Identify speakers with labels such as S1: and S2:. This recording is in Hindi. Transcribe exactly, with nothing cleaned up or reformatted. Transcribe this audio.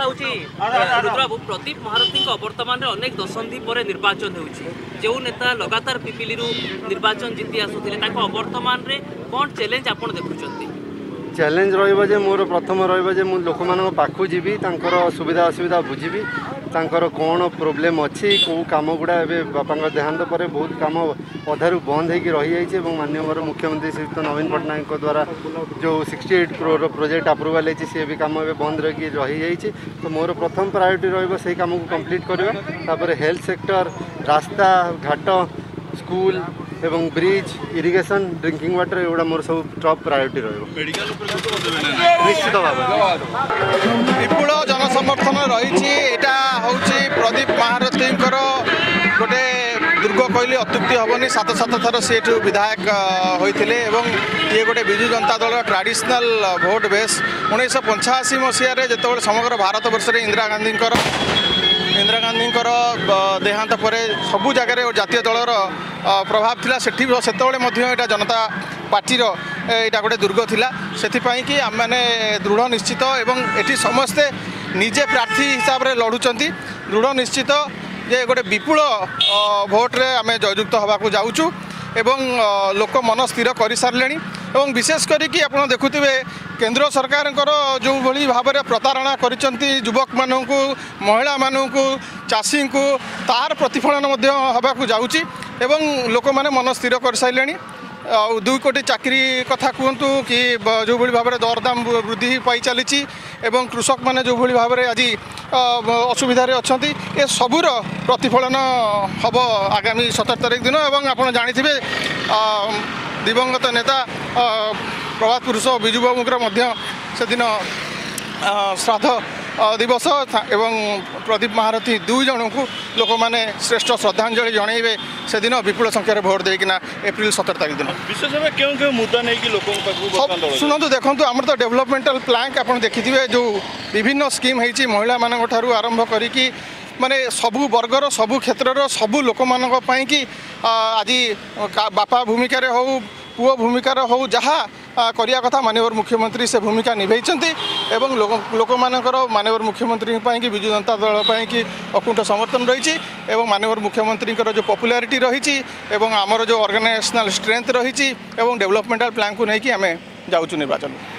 S1: रुद्रबाबू प्रदीप महारथी वर्तमान अनेक दशंधि पर निर्वाचन हो नेता लगातार पिपिली निर्वाचन जीति आसुले वर्तमान में कौन चैलेंज आप देखुं?
S2: चैलेंज रे मोर प्रथम रे मुझे लोक मान पाखु जी सुविधा असुविधा बुझी कौन प्रोब्लेम अच्छी कौ कम गुड़ा एवं बापा देहांत पर बहुत कम अधारू बंद हो रही है। माननीय मुख्यमंत्री श्रीयुक्त नवीन पट्टनायक द्वारा जो अड़सठ करोड़ प्रोजेक्ट अप्रूवाल है सी भी कम बंद रही रही तो मोर प्रथम प्रायोरिटी रही कम को कम्प्लीट करवा। हेल्थ सेक्टर रास्ता घाट स्कूल एवं ब्रिज इरिगेशन ड्रिंकिंग वाटर एगुड़ा मोर सब टॉप प्रायोरिटी निश्चित भाव
S3: विपुल जनसमर्थन रही प्रदीप महारथी गोटे दुर्ग कहले अत्युक्ति हेनी सात सात थर सी विधायक होते ये गोटे Biju Janata Dal traditional vote base उन्नीस पंचाशी मसीह जो समग्र भारत वर्ष में इंदिरा गांधी इंदिरा गांधी देहांत पर सबू जगार जातीय दलर प्रभाव थिला सेठी सेतबेले जनता पार्टी यहाँ गोटे दुर्ग थिला सेथिपाई कि आम मैंने दृढ़ निश्चित एवं एटी समस्ते निजे प्रार्थी हिसाब से लड़ुचंती दृढ़ निश्चित जे गोटे विपुल भोट्रे आम जययुक्त होगाकू जाऊँ एवं लोक मन स्थिर कर सारे और विशेष करी आप देखुवे केंद्र सरकार जो भली भाव में प्रतारणा करिसेंती युवक मानू महिला मानू चाषी को तार प्रतिफलन होगाकू जाऊँगी एवं लोक मैंने मन स्थिर कर सारे दुई कोटी चाकरी कथा कहतु कि जो भाई भाव में दरदाम वृद्धि पाई चली एवं कृषक मैंने जो भाई भाव में आज असुविधार अच्छा ये सबूर प्रतिफलन हम आगामी सतर तारीख दिन और आप जानी दिवंगत नेता प्रभात पुरुष बिजु बाबूर से दिन श्राद्ध दिवस एवं प्रदीप महारथी दुई जन को लोक मैंने श्रेष्ठ श्रद्धांजलि जनइबे से दिन विपुल संख्यार भोट देना एप्रिल सतर तारीख दिन
S4: विशेष भाव क्यों क्यों मुद्दा नहीं कि लोक
S3: शुणु देखो आम तो डेभलपमेंटाल प्लान आप देखिए जो विभिन्न स्कीम होती महिला मान आरंभ करी माने सबू वर्गर सबू क्षेत्र सबू लोक मान कि आज बापा भूमिका हो पुओ भूमिकार हो जहाँ करिया कथा माननीय मुख्यमंत्री से भूमिका निभैछंती एवं लोक लोक मानकर माननीय मुख्यमंत्री कि विजु जनता दल कि अकुंठ समर्थन रही एवं माननीय मुख्यमंत्री जो पॉपुलैरिटी रही एवं आमर जो ऑर्गेनाइजेशनल स्ट्रेंथ रही एवं डेवलपमेंटल प्लान को लेकिन आम जाऊँ निर्वाचन।